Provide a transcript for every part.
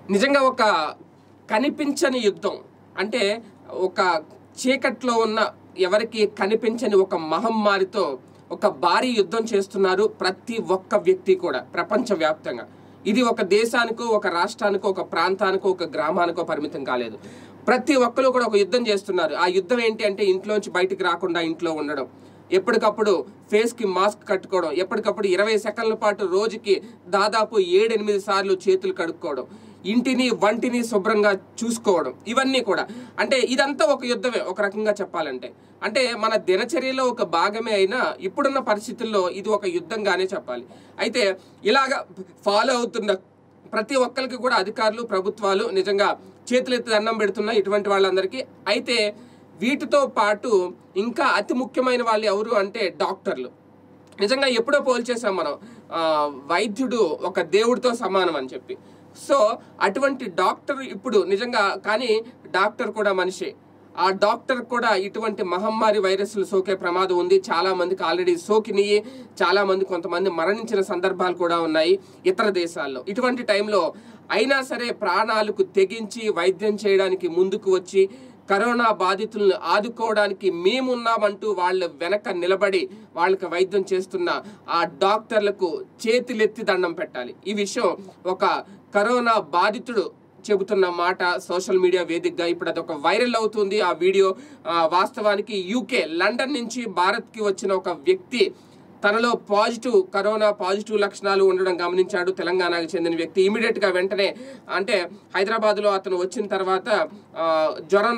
నిజంగా ఒక కనిపించని యుద్ధం, అంటే ఒక చీకట్లో ఉన్న ఎవరికి కనిపించని ఒక మహమ్మారితో ఒక భారీ యుద్ధం చేస్తున్నారు ప్రతి ఒక్క వ్యక్తి కూడా ప్రపంచవ్యాప్తంగా. ఇది ఒక దేశానికో, ఒక రాష్ట్రానికో, ఒక ప్రాంతానికో, ఒక గ్రామానికో పరిమితం కాలేదు. ప్రతి ఒక్కరు కూడా ఒక యుద్ధం చేస్తున్నారు. ఆ యుద్ధం ఏంటి అంటే ఇంట్లోంచి బయటికి రాకుండా ఇంట్లో ఉండడం, ఎప్పటికప్పుడు ఫేస్కి మాస్క్ కట్టుకోవడం, ఎప్పటికప్పుడు 20 సెకండ్ల పాటు రోజుకి దాదాపు 7-8 సార్లు చేతులు కడుక్కోవడం, ఇంటిని వంటిని శుభ్రంగా చూసుకోవడం, ఇవన్నీ కూడా అంటే ఇదంతా ఒక యుద్ధమే ఒక రకంగా చెప్పాలంటే. అంటే మన దినచర్యలో ఒక భాగమే అయినా ఇప్పుడున్న పరిస్థితుల్లో ఇది ఒక యుద్ధంగానే చెప్పాలి. అయితే ఇలాగా ఫాలో అవుతున్న ప్రతి ఒక్కరికి కూడా అధికారులు, ప్రభుత్వాలు నిజంగా చేతులెత్తి దండం పెడుతున్నా ఇటువంటి వాళ్ళందరికీ. అయితే వీటితో పాటు ఇంకా అతి ముఖ్యమైన వాళ్ళు ఎవరు అంటే డాక్టర్లు. నిజంగా ఎప్పుడో పోల్చేసాం మనం, వైద్యుడు ఒక దేవుడితో సమానం అని చెప్పి. సో అటువంటి డాక్టర్ ఇప్పుడు నిజంగా, కానీ డాక్టర్ కూడా మనిషే. ఆ డాక్టర్ కూడా ఇటువంటి మహమ్మారి వైరస్లు సోకే ప్రమాదం ఉంది. చాలా మందికి ఆల్రెడీ సోకినాయి, చాలా మంది కొంతమంది మరణించిన సందర్భాలు కూడా ఉన్నాయి ఇతర దేశాల్లో. ఇటువంటి టైంలో అయినా సరే ప్రాణాలకు తెగించి వైద్యం చేయడానికి ముందుకు వచ్చి కరోనా బాధితులను ఆదుకోవడానికి మేమున్నామంటూ వాళ్ళ వెనక నిలబడి వాళ్ళకి వైద్యం చేస్తున్న ఆ డాక్టర్లకు చేతులెత్తి దండం పెట్టాలి. ఈ విషయం ఒక కరోనా బాధితుడు చెబుతున్న మాట సోషల్ మీడియా వేదికగా ఇప్పుడు అదొక వైరల్ అవుతుంది. ఆ వీడియో వాస్తవానికి యూకే లండన్ నుంచి భారత్కి వచ్చిన ఒక వ్యక్తి తనలో కరోనా పాజిటివ్ లక్షణాలు ఉండడం గమనించాడు. తెలంగాణకు చెందిన వ్యక్తి ఇమీడియట్గా వెంటనే, అంటే హైదరాబాద్లో అతను వచ్చిన తర్వాత జ్వరం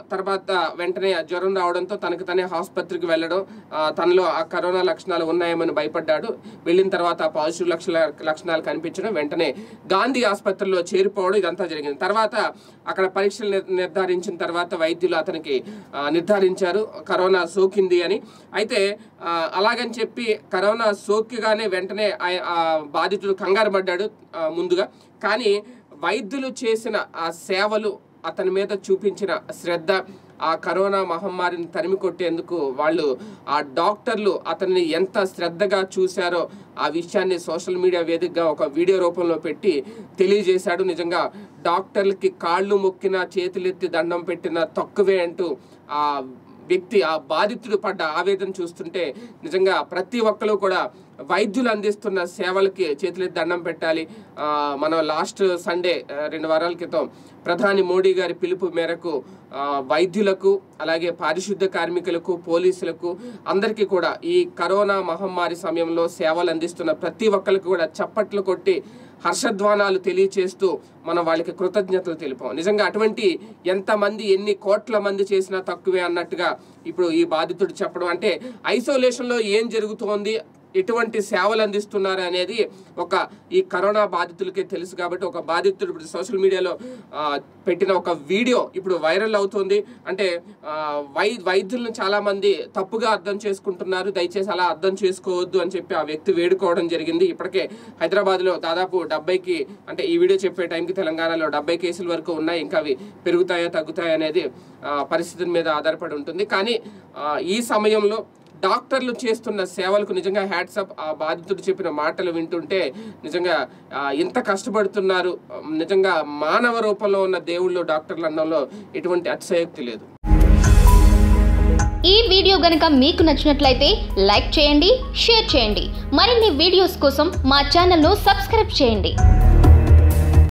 రావడంతో తనకు తనే ఆసుపత్రికి వెళ్ళడం, తనలో ఆ కరోనా లక్షణాలు ఉన్నాయేమని భయపడ్డాడు. వెళ్ళిన తర్వాత ఆ పాజిటివ్ లక్షణాలు కనిపించడం, వెంటనే గాంధీ ఆసుపత్రిలో చేరిపోవడం, ఇదంతా జరిగింది. తర్వాత అక్కడ పరీక్షలు నిర్ధారించిన తర్వాత వైద్యులు అతనికి నిర్ధారించారు కరోనా సోకింది అని. అయితే అలాగని చెప్పి కరోనా సోకిగానే వెంటనే ఆ బాధితుడు కంగారు పడ్డాడు ముందుగా. కానీ వైద్యులు చేసిన ఆ సేవలు, అతని మీద చూపించిన శ్రద్ధ, ఆ కరోనా మహమ్మారిని తరిమి కొట్టేందుకు వాళ్ళు ఆ డాక్టర్లు అతన్ని ఎంత శ్రద్ధగా చూశారో ఆ విషయాన్ని సోషల్ మీడియా వేదికగా ఒక వీడియో రూపంలో పెట్టి తెలియజేశాడు. నిజంగా డాక్టర్లకి కాళ్ళు మొక్కిన, చేతులెత్తి దండం పెట్టిన తక్కువే అంటూ ఆ వ్యక్తి, ఆ బాధితుడు పడ్డ ఆవేదన చూస్తుంటే నిజంగా ప్రతి ఒక్కరు కూడా వైద్యులు అందిస్తున్న సేవలకి చేతులెత్తి దండం పెట్టాలి. మనం లాస్ట్ సండే 2 వారాల క్రితం ప్రధాని మోడీ గారి పిలుపు మేరకు వైద్యులకు, అలాగే పారిశుద్ధ్య కార్మికులకు, పోలీసులకు అందరికీ కూడా ఈ కరోనా మహమ్మారి సమయంలో సేవలు అందిస్తున్న ప్రతి ఒక్కరికి కూడా చప్పట్లు కొట్టి హర్షధ్వానాలు తెలియచేస్తూ మనం వాళ్ళకి కృతజ్ఞతలు తెలిపాం. నిజంగా అటువంటి ఎంతమంది, ఎన్ని కోట్ల మంది చేసినా తక్కువే అన్నట్టుగా ఇప్పుడు ఈ బాధితుడు చెప్పడం, అంటే ఐసోలేషన్లో ఏం జరుగుతోంది, ఎటువంటి సేవలు అందిస్తున్నారు అనేది ఈ కరోనా బాధితులకే తెలుసు. కాబట్టి ఒక బాధితుడు ఇప్పుడు సోషల్ మీడియాలో పెట్టిన ఒక వీడియో ఇప్పుడు వైరల్ అవుతుంది. అంటే వైద్యులను చాలా మంది తప్పుగా అర్థం చేసుకుంటున్నారు, దయచేసి అలా అర్థం చేసుకోవద్దు అని చెప్పి ఆ వ్యక్తి వేడుకోవడం జరిగింది. ఇప్పటికే హైదరాబాద్లో దాదాపు 70, అంటే ఈ వీడియో చెప్పే టైంకి తెలంగాణలో 70 కేసుల వరకు ఉన్నాయి. ఇంకా అవి పెరుగుతాయా తగ్గుతాయా అనేది పరిస్థితుల మీద ఆధారపడి ఉంటుంది. కానీ ఈ సమయంలో డాక్టర్లు చేస్తున్న సేవలకు నిజంగా హ్యాట్సప్. ఆ బాధితుడు చెప్పిన మాటలు వింటుంటే నిజంగా ఎంత కష్టపడుతున్నారు, నిజంగా మానవ రూపంలో ఉన్న దేవుళ్ళు డాక్టర్లు అనడంలో ఎటువంటి అతిశయోక్తి లేదు. ఈ వీడియో గనుక మీకు నచ్చినట్లయితే లైక్ చేయండి, షేర్ చేయండి. మరిన్ని వీడియోస్ కోసం మా ఛానల్ను సబ్స్క్రైబ్ చేయండి.